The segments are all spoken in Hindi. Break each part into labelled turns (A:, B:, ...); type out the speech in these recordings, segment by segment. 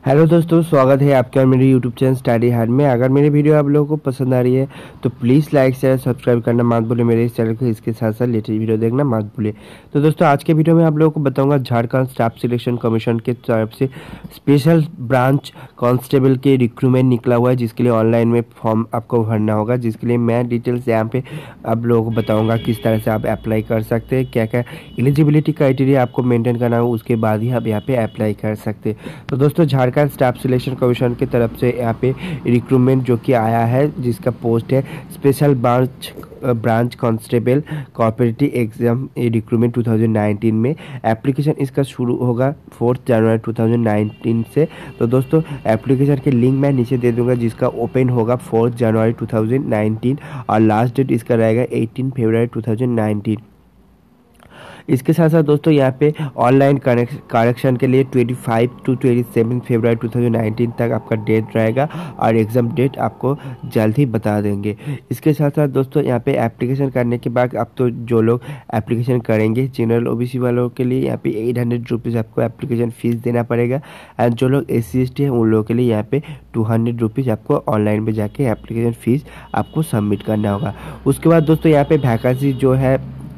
A: हेलो दोस्तों, स्वागत है आपके और मेरे यूट्यूब चैनल स्टडी हार्ड में। अगर मेरी वीडियो आप लोगों को पसंद आ रही है तो प्लीज़ लाइक शेयर सब्सक्राइब करना मत भूलिए मेरे इस चैनल को। इसके साथ साथ लेटेस्ट वीडियो देखना मत भूलिए। तो दोस्तों, आज के वीडियो में आप लोगों को बताऊंगा झारखंड स्टाफ सिलेक्शन कमीशन के तरफ से स्पेशल ब्रांच कांस्टेबल के रिक्रूटमेंट निकला हुआ है, जिसके लिए ऑनलाइन में फॉर्म आपको भरना होगा। जिसके लिए मैं डिटेल्स यहाँ पे आप लोगों को बताऊँगा किस तरह से आप अप्लाई कर सकते हैं, क्या क्या एलिजिबिलिटी क्राइटेरिया आपको मेंटेन करना हो, उसके बाद ही आप यहाँ पे अप्लाई कर सकते हैं। तो दोस्तों, झारखंड स्टाफ सिलेक्शन कमीशन की तरफ से यहाँ पे रिक्रूटमेंट जो कि आया है, जिसका पोस्ट है special branch constable cooperative exam recruitment 2019 में। एप्लीकेशन इसका शुरू होगा 4 जनवरी 2019 से। तो दोस्तों, एप्लीकेशन के लिंक मैं नीचे दे दूंगा, जिसका ओपन होगा 4 जनवरी 2019 और लास्ट डेट इसका रहेगा 18 फरवरी 2019। इसके साथ साथ दोस्तों, यहाँ पे ऑनलाइन करेक्शन के लिए 25 to 27 फरवरी 2019 तक आपका डेट रहेगा और एग्ज़ाम डेट आपको जल्द ही बता देंगे। इसके साथ साथ दोस्तों, यहाँ पे एप्लीकेशन करने के बाद आप तो जो लोग एप्लीकेशन करेंगे जनरल ओबीसी वालों के लिए यहाँ पे 800 रुपीज़ आपको एप्लीकेशन फ़ीस देना पड़ेगा। एंड जो लोग SC/ST हैं उन लोगों के लिए यहाँ पे 200 रुपीज़ आपको ऑनलाइन में जाके एप्लीकेशन फ़ीस आपको सबमिट करना होगा। उसके बाद दोस्तों, यहाँ पे वैकेंसी जो है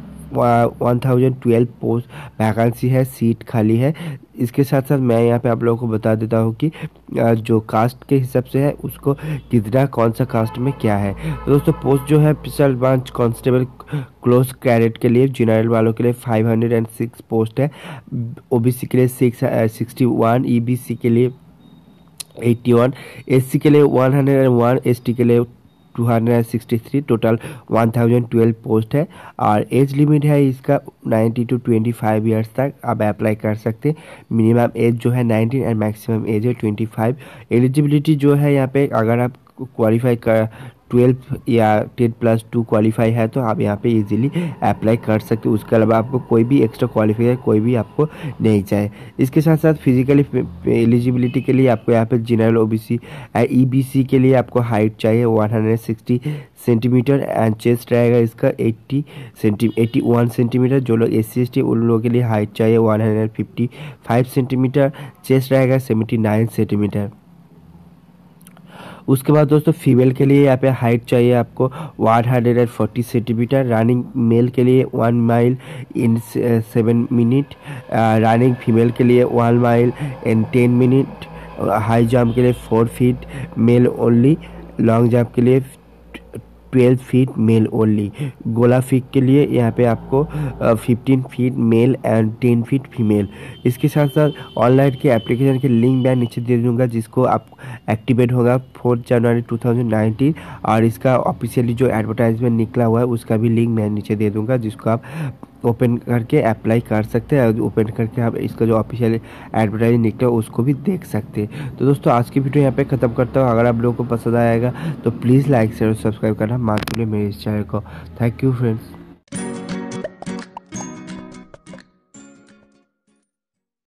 A: 1012 पोस्ट वैकेंसी है, सीट खाली है। इसके साथ साथ मैं यहाँ पे आप लोगों को बता देता हूँ कि जो कास्ट के हिसाब से है उसको कितना कौन सा कास्ट में क्या है। तो दोस्तों, पोस्ट जो है special branch constable close cadet के लिए जनरल वालों के लिए 506 पोस्ट है, OBC के लिए 61, EBC के लिए 81, SC के लिए 101, ST के लिए 263, टोटल 1012 पोस्ट है। और एज लिमिट है इसका 90 to 25 ईयर्स तक आप अप्लाई कर सकते हैं। मिनिमम एज जो है 19 एंड मैक्सिमम एज है 25। एलिजिबिलिटी जो है यहाँ पे, अगर आप क्वालिफाई कर 12 या 10+2 क्वालिफाई है तो आप यहाँ पे इजीली अप्लाई कर सकते हो। उसके अलावा आपको कोई भी एक्स्ट्रा क्वालिफाई है कोई भी आपको नहीं चाहिए। इसके साथ साथ फिजिकली एलिजिबिलिटी के लिए आपको यहाँ पे जनरल OBC EBC के लिए आपको हाइट चाहिए 160 सेंटीमीटर एंड चेस्ट रहेगा इसका 81 सेंटीमीटर। जो लोग SC/ST उन लोगों के लिए हाइट चाहिए 155 सेंटीमीटर, चेस्ट रहेगा 79 सेंटीमीटर। उसके बाद दोस्तों, फीमेल के लिए यहाँ पे हाइट चाहिए आपको 140 सेंटीमीटर। रनिंग मेल के लिए 1 mile in 7 minute, running female के लिए 1 mile in 10 minute, high jump के लिए 4 feet male only, long jump के लिए 12 फीट मेल ओनली। गोला फेंक के लिए यहाँ पे आपको 15 feet male and 10 feet female. इसके साथ साथ ऑनलाइन के एप्लीकेशन के लिंक मैं नीचे दे दूँगा, जिसको आप एक्टिवेट होगा 4 जनवरी 2019 और इसका ऑफिशियली जो एडवर्टाइजमेंट निकला हुआ है उसका भी लिंक मैं नीचे दे दूँगा, जिसको आप ओपन करके अप्लाई कर सकते हैं। ओपन करके आप इसका जो ऑफिशियल एडवर्टाइज निकला है उसको भी देख सकते हैं। तो दोस्तों, आज की वीडियो यहाँ पे ख़त्म करता हूँ। अगर आप लोगों को पसंद आएगा तो प्लीज़ लाइक शेयर और सब्सक्राइब करना मत भूलिए मेरे इस चैनल को। Thank you friends.